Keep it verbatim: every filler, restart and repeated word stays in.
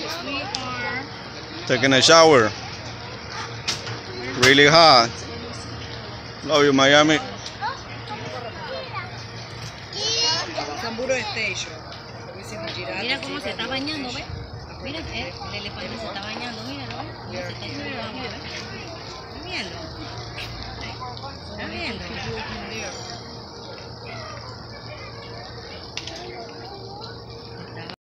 We are taking a shower. Really hot. Love you, Miami. Samburo Station. Mira cómo se está bañando, ¿ves? Mira, eh, el elefante se está bañando, míralo, ¿ves? Cómo se está bañando, ¿ves? Míralo.